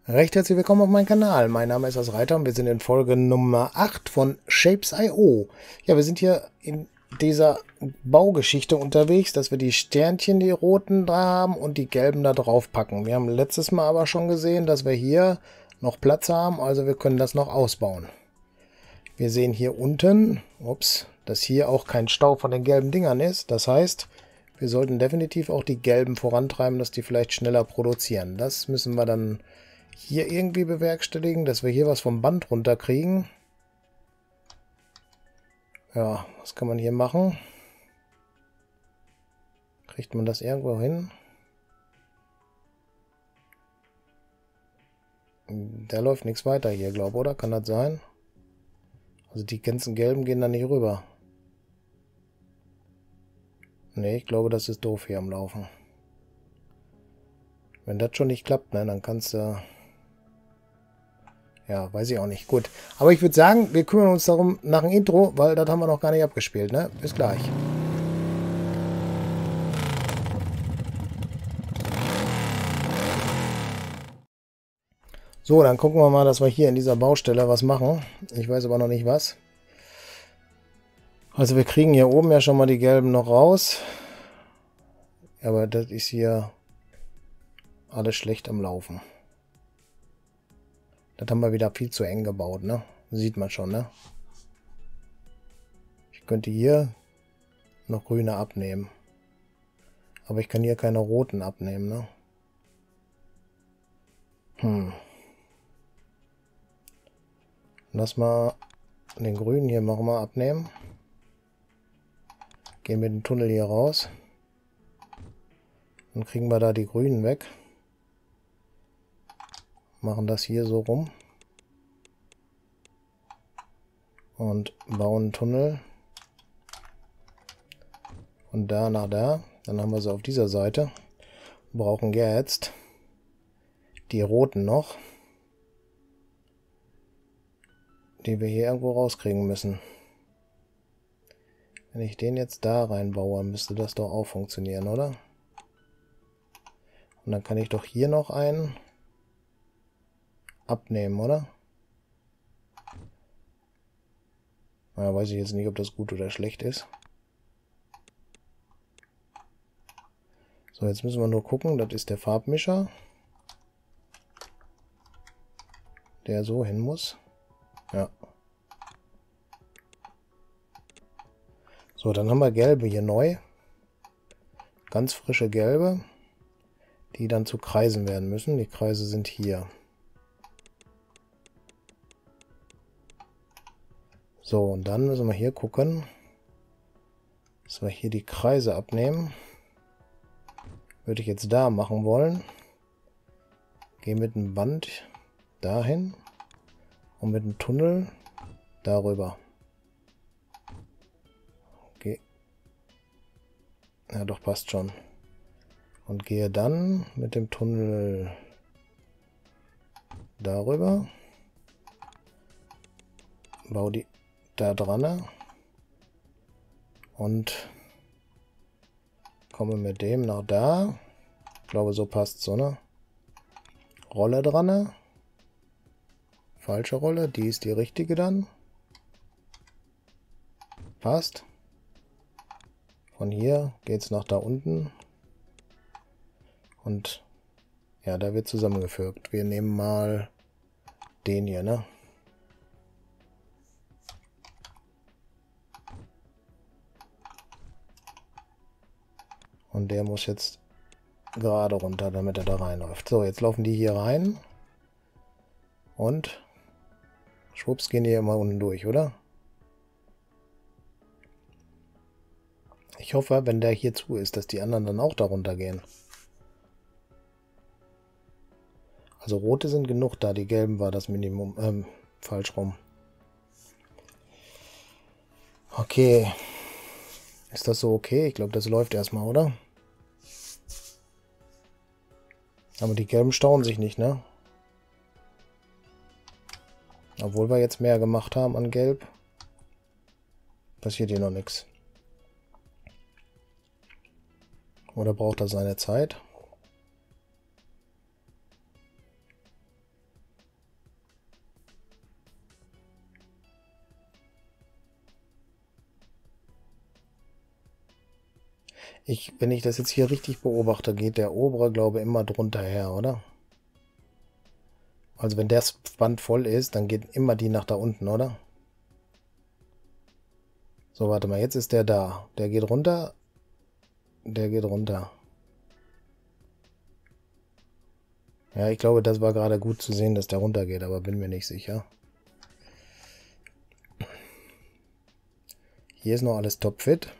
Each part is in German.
Recht herzlich willkommen auf meinem Kanal. Mein Name ist Reiter und wir sind in Folge Nummer 8 von Shapes.io. Ja, wir sind hier in dieser Baugeschichte unterwegs, dass wir die Sternchen, die roten da haben und die gelben da drauf packen. Wir haben letztes Mal aber schon gesehen, dass wir hier noch Platz haben, also wir können das noch ausbauen. Wir sehen hier unten, dass hier auch kein Stau von den gelben Dingern ist. Das heißt, wir sollten definitiv auch die gelben vorantreiben, dass die vielleicht schneller produzieren. Das müssen wir dann hier irgendwie bewerkstelligen, dass wir hier was vom Band runterkriegen. Ja, was kann man hier machen? Kriegt man das irgendwo hin? Da läuft nichts weiter hier, glaube ich, oder? Kann das sein? Also die ganzen gelben gehen da nicht rüber. Ne, ich glaube, das ist doof hier am Laufen. Wenn das schon nicht klappt, ne, dann kannst du... Ja, weiß ich auch nicht. Gut. Aber ich würde sagen, wir kümmern uns darum nach dem Intro, weil das haben wir noch gar nicht abgespielt, ne? Bis gleich. So, dann gucken wir mal, dass wir hier in dieser Baustelle was machen. Ich weiß aber noch nicht was. Also wir kriegen hier oben ja schon mal die gelben noch raus. Aber das ist hier alles schlecht am Laufen. Das haben wir wieder viel zu eng gebaut, ne? Sieht man schon, ne? Ich könnte hier noch grüne abnehmen. Aber ich kann hier keine roten abnehmen, ne? Lass mal den grünen hier noch mal abnehmen. Gehen wir den Tunnel hier raus. Dann kriegen wir da die grünen weg. Machen das hier so rum. Und bauen einen Tunnel. Von da nach da. Dann haben wir sie auf dieser Seite. Wir brauchen jetzt die roten noch. Die wir hier irgendwo rauskriegen müssen. Wenn ich den jetzt da reinbaue, müsste das doch auch funktionieren, oder? Und dann kann ich doch hier noch einen abnehmen, oder? Na, weiß ich jetzt nicht, ob das gut oder schlecht ist. So, jetzt müssen wir nur gucken, das ist der Farbmischer, der so hin muss. Ja. So, dann haben wir gelbe hier neu. Ganz frische gelbe, die dann zu Kreisen werden müssen. Die Kreise sind hier. So, und dann müssen wir hier gucken, dass wir hier die Kreise abnehmen. Würde ich jetzt da machen wollen. Gehe mit dem Band dahin und mit dem Tunnel darüber. Okay. Ja, doch, passt schon. Und gehe dann mit dem Tunnel darüber. Baue die da dran. Und komme mit dem nach da. Ich glaube, so passt so, ne? Rolle dran. Falsche Rolle, die ist die richtige dann. Passt. Von hier geht es nach da unten. Und ja, da wird zusammengefügt. Wir nehmen mal den hier, ne? Und der muss jetzt gerade runter, damit er da reinläuft. So, jetzt laufen die hier rein. Und schwupps gehen die immer unten durch, oder? Ich hoffe, wenn der hier zu ist, dass die anderen dann auch darunter gehen. Also rote sind genug da, die gelben war das Minimum, falsch rum. Okay. Ist das so okay? Ich glaube, das läuft erstmal, oder? Aber die gelben stauen sich nicht, ne? Obwohl wir jetzt mehr gemacht haben an Gelb, passiert hier noch nichts. Oder braucht er seine Zeit? Wenn ich das jetzt hier richtig beobachte, geht der obere, glaube ich, immer drunter her, oder? Also wenn das Band voll ist, dann geht immer die nach da unten, oder? So, warte mal, jetzt ist der da. Der geht runter. Der geht runter. Ja, ich glaube, das war gerade gut zu sehen, dass der runtergeht, aber bin mir nicht sicher. Hier ist noch alles topfit.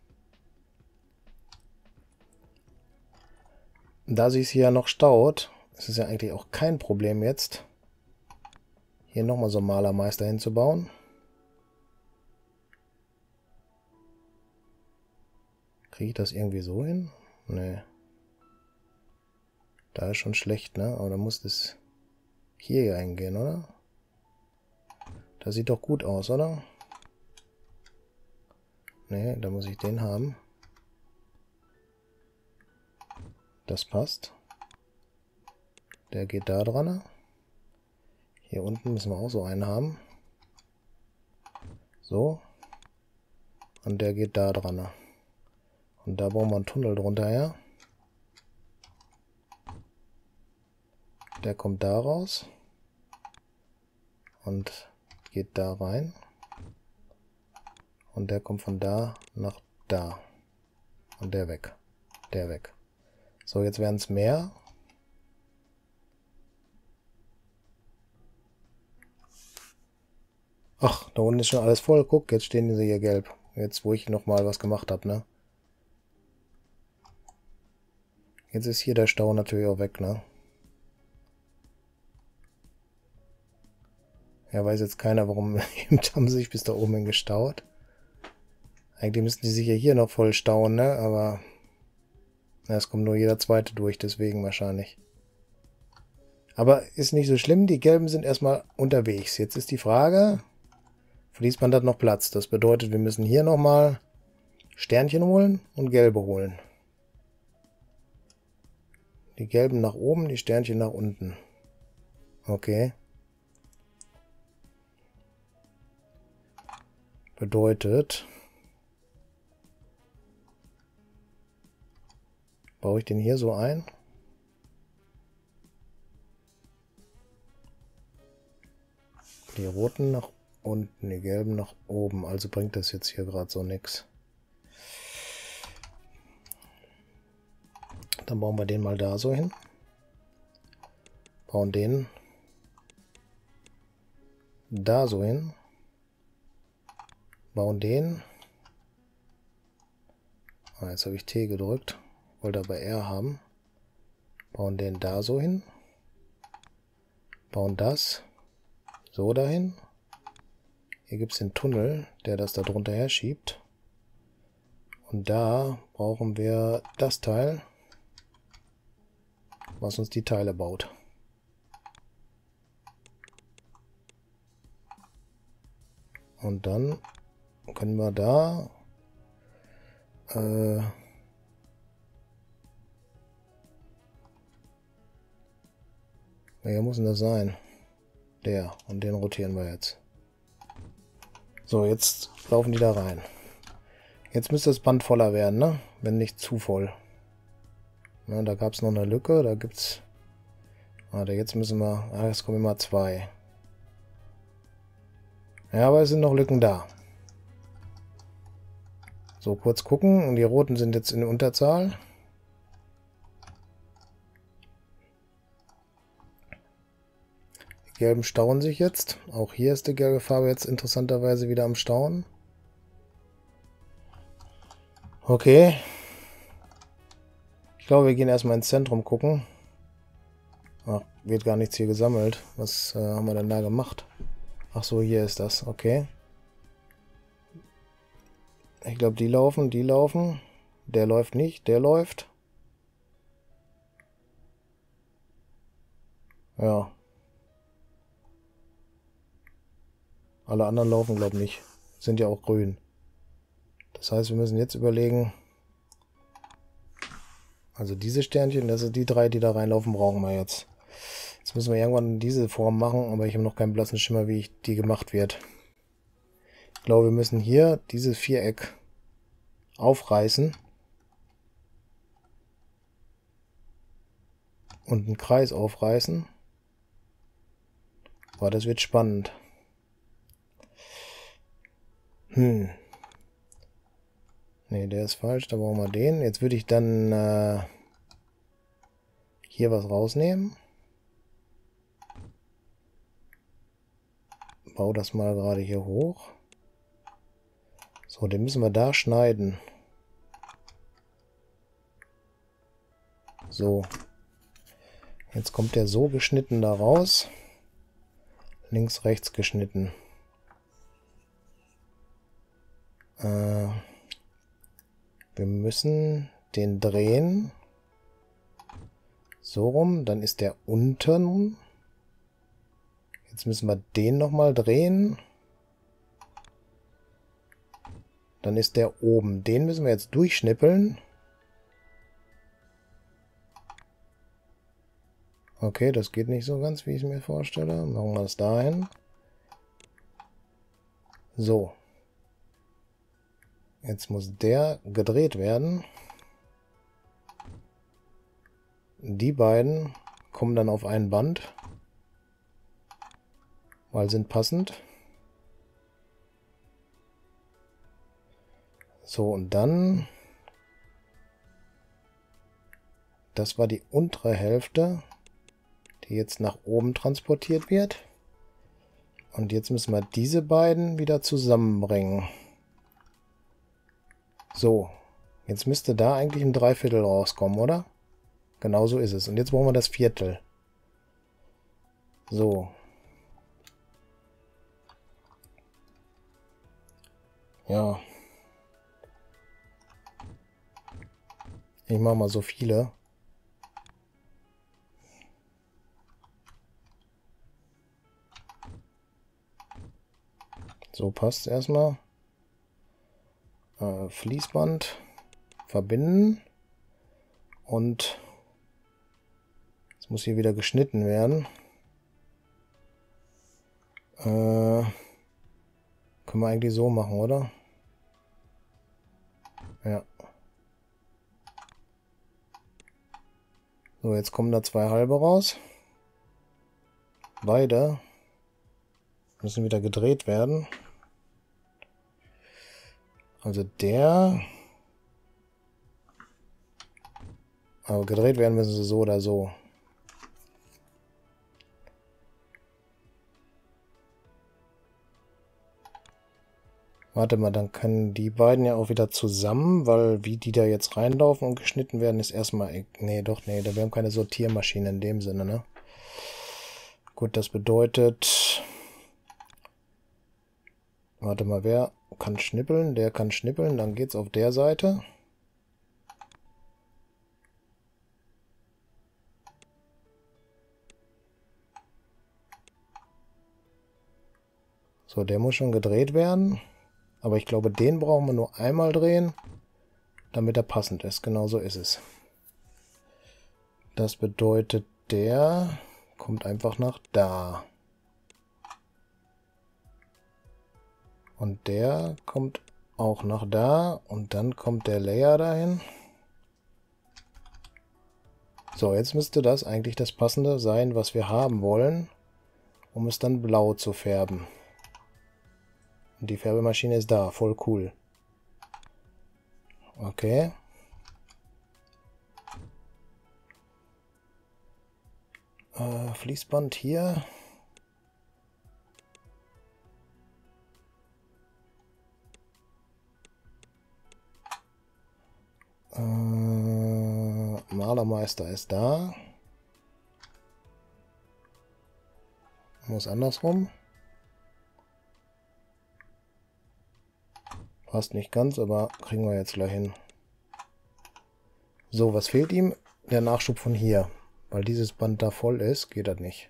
Da sich hier noch staut, ist es ja eigentlich auch kein Problem jetzt, hier nochmal so einen Malermeister hinzubauen. Kriege ich das irgendwie so hin? Nee. Da ist schon schlecht, ne? Aber da muss das hier eingehen, oder? Das sieht doch gut aus, oder? Nee, da muss ich den haben. Das passt. Der geht da dran. Hier unten müssen wir auch so einen haben. So. Und der geht da dran. Und da brauchen wir einen Tunnel drunter her. Der kommt da raus. Und geht da rein. Und der kommt von da nach da. Und der weg. Der weg. So, jetzt werden es mehr. Ach, da unten ist schon alles voll. Guck, jetzt stehen sie hier gelb. Jetzt, wo ich nochmal was gemacht habe, ne? Jetzt ist hier der Stau natürlich auch weg, ne? Ja, weiß jetzt keiner, warum. Eben haben sie sich bis da oben hin gestaut. Eigentlich müssten die sich ja hier noch voll stauen, ne? Aber ja, es kommt nur jeder zweite durch, deswegen wahrscheinlich. Aber ist nicht so schlimm, die Gelben sind erstmal unterwegs. Jetzt ist die Frage, Fließband hat noch Platz. Das bedeutet, wir müssen hier nochmal Sternchen holen und Gelbe holen. Die Gelben nach oben, die Sternchen nach unten. Okay. Bedeutet, baue ich den hier so ein? Die roten nach unten, die gelben nach oben. Also bringt das jetzt hier gerade so nichts. Dann bauen wir den mal da so hin. Bauen den da so hin. Bauen den. Ah, jetzt habe ich T gedrückt. Wollte aber R haben. Bauen den da so hin. Bauen das so dahin. Hier gibt es den Tunnel, der das da drunter her schiebt. Und da brauchen wir das Teil, was uns die Teile baut. Und dann können wir da welcher muss denn das sein? Der. Und den rotieren wir jetzt. So, jetzt laufen die da rein. Jetzt müsste das Band voller werden, ne? Wenn nicht zu voll. Na, da gab es noch eine Lücke. Da gibt's. Warte, jetzt müssen wir. Ah, es kommen immer zwei. Ja, aber es sind noch Lücken da. So, kurz gucken. Und die roten sind jetzt in Unterzahl. Die gelben stauen sich jetzt. Auch hier ist die gelbe Farbe jetzt interessanterweise wieder am Stauen. Okay. Ich glaube, wir gehen erstmal ins Zentrum gucken. Ach, wird gar nichts hier gesammelt. Was haben wir denn da gemacht? Ach so, hier ist das. Okay. Ich glaube, die laufen, die laufen. Der läuft nicht, der läuft. Ja. Alle anderen laufen, glaube ich, nicht. Sind ja auch grün. Das heißt, wir müssen jetzt überlegen. Also diese Sternchen, das sind die drei, die da reinlaufen, brauchen wir jetzt. Jetzt müssen wir irgendwann diese Form machen, aber ich habe noch keinen blassen Schimmer, wie die gemacht wird. Ich glaube, wir müssen hier dieses Viereck aufreißen. und einen Kreis aufreißen. Aber das wird spannend. Ne, der ist falsch, da brauchen wir den. Jetzt würde ich dann hier was rausnehmen. Bau das mal gerade hier hoch. So, den müssen wir da schneiden. So. Jetzt kommt der so geschnitten da raus. Links, rechts geschnitten. Wir müssen den drehen. So rum, dann ist der unten. Jetzt müssen wir den nochmal drehen. Dann ist der oben. Den müssen wir jetzt durchschnippeln. Okay, das geht nicht so ganz, wie ich es mir vorstelle. Machen wir es dahin. So. Jetzt muss der gedreht werden. Die beiden kommen dann auf ein Band, weil sind passend. So, und dann, das war die untere Hälfte, die jetzt nach oben transportiert wird. Und jetzt müssen wir diese beiden wieder zusammenbringen. So, jetzt müsste da eigentlich ein Dreiviertel rauskommen, oder? Genau so ist es. Und jetzt brauchen wir das Viertel. So. Ja. Ich mache mal so viele. So passt erstmal. Fließband verbinden. Und es muss hier wieder geschnitten werden. Können wir eigentlich so machen, oder? Ja. So, jetzt kommen da zwei halbe raus. Beide müssen wieder gedreht werden. Also der... Aber gedreht werden müssen sie so oder so. Warte mal, dann können die beiden ja auch wieder zusammen, weil wie die da jetzt reinlaufen und geschnitten werden, ist erstmal... Nee, doch, nee, wir haben keine Sortiermaschine in dem Sinne, ne? Gut, das bedeutet... Warte mal, wer kann schnippeln? Der kann schnippeln, dann geht's auf der Seite. So, der muss schon gedreht werden. Aber ich glaube, den brauchen wir nur einmal drehen, damit er passend ist. Genau so ist es. Das bedeutet, der kommt einfach nach da. Und der kommt auch nach da. Und dann kommt der Layer dahin. So, jetzt müsste das eigentlich das Passende sein, was wir haben wollen, um es dann blau zu färben. Und die Färbemaschine ist da, voll cool. Okay. Fließband hier. Malermeister ist da. Muss andersrum. Passt nicht ganz, aber kriegen wir jetzt gleich hin. So, was fehlt ihm? Der Nachschub von hier. Weil dieses Band da voll ist, geht das nicht.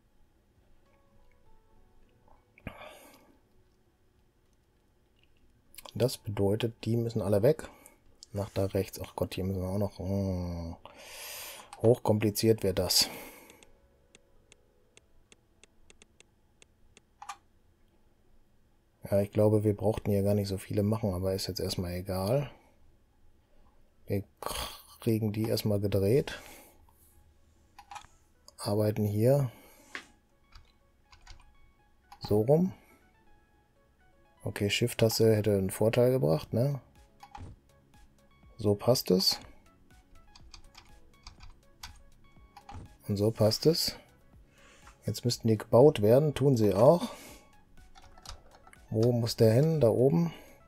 Das bedeutet, die müssen alle weg. Nach da rechts. Ach Gott, hier müssen wir auch noch... Hochkompliziert wird das. Ja, ich glaube, wir brauchten hier gar nicht so viele machen, aber ist jetzt erstmal egal. Wir kriegen die erstmal gedreht. arbeiten hier so rum. Okay, Shift-Taste hätte einen Vorteil gebracht, ne? So passt es. Und so passt es. Jetzt müssten die gebaut werden, tun sie auch. Wo muss der hin? Da oben.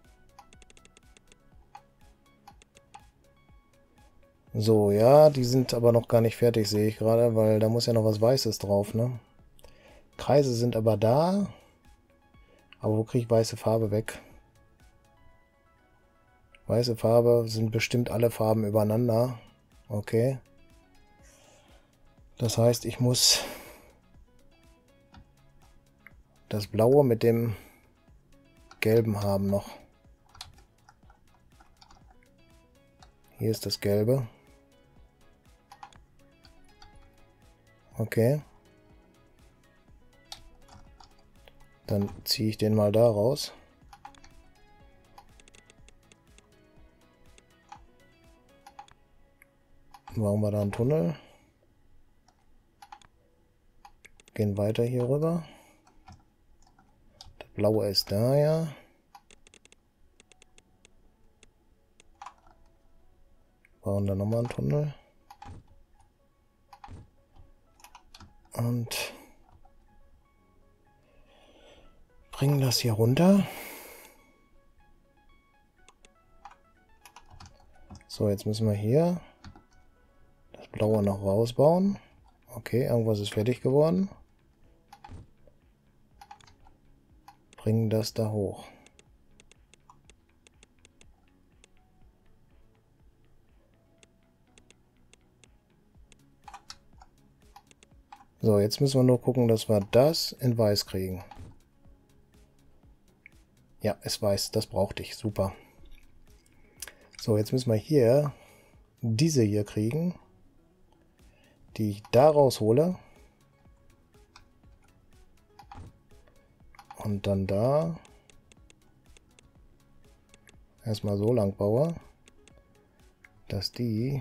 So, ja, die sind aber noch gar nicht fertig, sehe ich gerade, weil da muss ja noch was Weißes drauf, ne? Kreise sind aber da. Aber wo kriege ich weiße Farbe weg? Weiße Farbe sind bestimmt alle Farben übereinander. Okay. Das heißt, ich muss das Blaue mit dem Gelben haben noch. Hier ist das Gelbe. Okay. Dann ziehe ich den mal da raus. Machen wir da einen Tunnel. Gehen weiter hier rüber. Das Blaue ist da, ja. Bauen da nochmal einen Tunnel. Und bringen das hier runter. So, jetzt müssen wir hier das Blaue noch rausbauen. Okay, irgendwas ist fertig geworden. Bringen das da hoch. So, jetzt müssen wir nur gucken, dass wir das in Weiß kriegen. Ja, ist weiß, das brauchte ich. Super. So, jetzt müssen wir hier diese hier kriegen, die ich da raushole. Und dann da erstmal so lang baue, dass die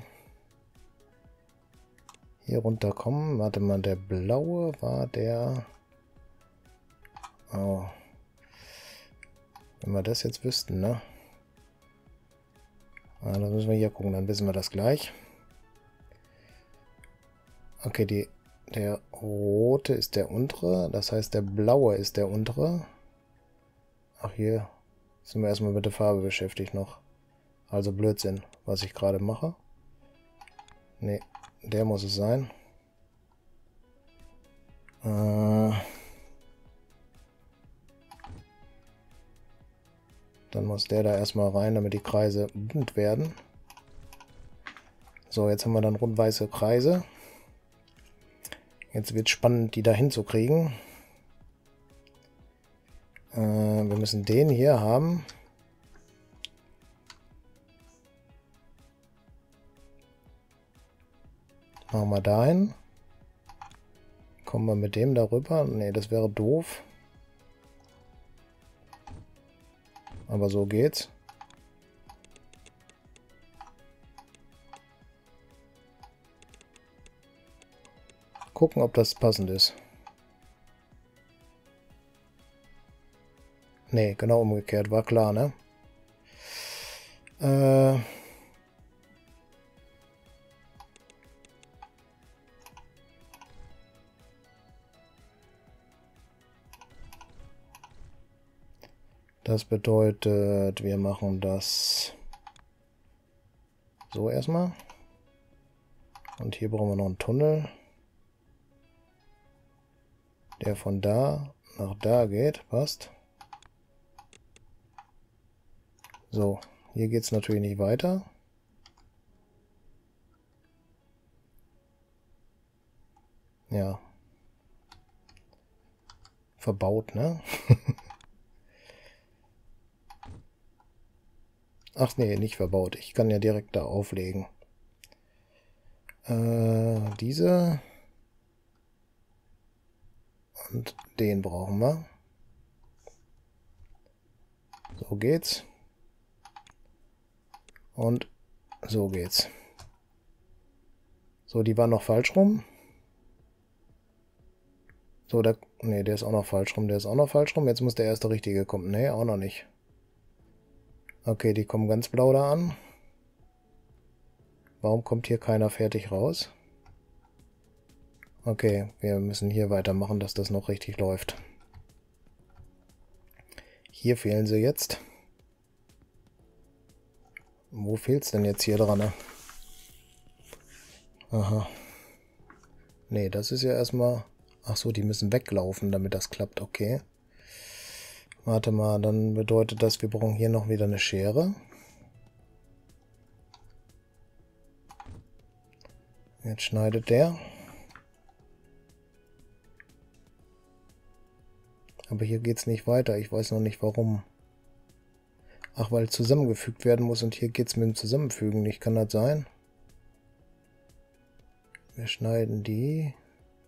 hier runterkommen. Warte mal, der blaue war der... Oh. Wenn wir das jetzt wüssten, ne? Ah, das müssen wir hier gucken, dann wissen wir das gleich. Okay, der rote ist der untere, das heißt der blaue ist der untere. Ach, hier sind wir erstmal mit der Farbe beschäftigt noch. Also Blödsinn, was ich gerade mache. Ne, der muss es sein. Dann muss der da erstmal rein, damit die Kreise bunt werden. So, jetzt haben wir dann rund-weiße Kreise. Jetzt wird es spannend, die da hinzukriegen. Wir müssen den hier haben. Machen wir dahin. Kommen wir mit dem darüber? Ne, das wäre doof. Aber so geht's. Gucken, ob das passend ist. Ne, genau umgekehrt, war klar, ne? Das bedeutet, wir machen das so erstmal. Und hier brauchen wir noch einen Tunnel, der von da nach da geht. Passt. So, hier geht es natürlich nicht weiter. Ja. Verbaut, ne? Ach nee, nicht verbaut. Ich kann ja direkt da auflegen. Diese. Und den brauchen wir. So geht's. Und so geht's. So, die waren noch falsch rum. So, ne, der ist auch noch falsch rum. Der ist auch noch falsch rum. Jetzt muss der erste richtige kommen. Ne, auch noch nicht. Okay, die kommen ganz blau da an. Warum kommt hier keiner fertig raus? Okay, wir müssen hier weitermachen, dass das noch richtig läuft. Hier fehlen sie jetzt. Wo fehlt es denn jetzt hier dran? Aha. Nee, das ist ja erstmal... Ach so, die müssen weglaufen, damit das klappt. Okay. Warte mal, dann bedeutet das, wir brauchen hier noch wieder eine Schere. Jetzt schneidet der. Aber hier geht es nicht weiter. Ich weiß noch nicht warum. Ach, weil zusammengefügt werden muss und hier geht es mit dem Zusammenfügen nicht. Kann das sein? Wir schneiden die.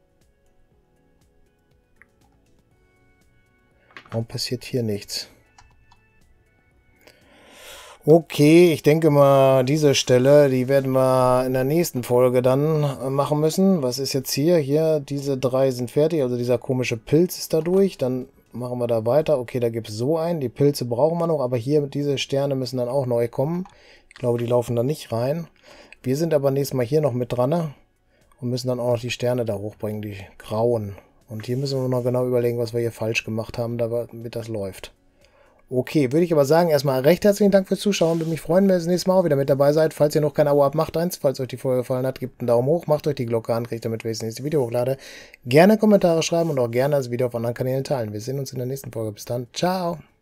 Warum passiert hier nichts? Okay, ich denke mal, diese Stelle, die werden wir in der nächsten Folge dann machen müssen. Was ist jetzt hier? Hier, diese 3 sind fertig, also dieser komische Pilz ist da durch. Dann machen wir da weiter. Okay, da gibt es so einen. Die Pilze brauchen wir noch, aber hier, diese Sterne müssen dann auch neu kommen. Ich glaube, die laufen da nicht rein. Wir sind aber nächstes Mal hier noch mit dran, ne? Und müssen dann auch noch die Sterne da hochbringen, die grauen. Und hier müssen wir noch genau überlegen, was wir hier falsch gemacht haben, damit das läuft. Okay, würde ich aber sagen, erstmal recht herzlichen Dank fürs Zuschauen. Würde mich freuen, wenn ihr das nächste Mal auch wieder mit dabei seid. Falls ihr noch kein Abo habt, macht eins. Falls euch die Folge gefallen hat, gebt einen Daumen hoch, macht euch die Glocke an, kriegt damit, wenn ich das nächste Video hochlade. Gerne Kommentare schreiben und auch gerne das Video auf anderen Kanälen teilen. Wir sehen uns in der nächsten Folge. Bis dann. Ciao.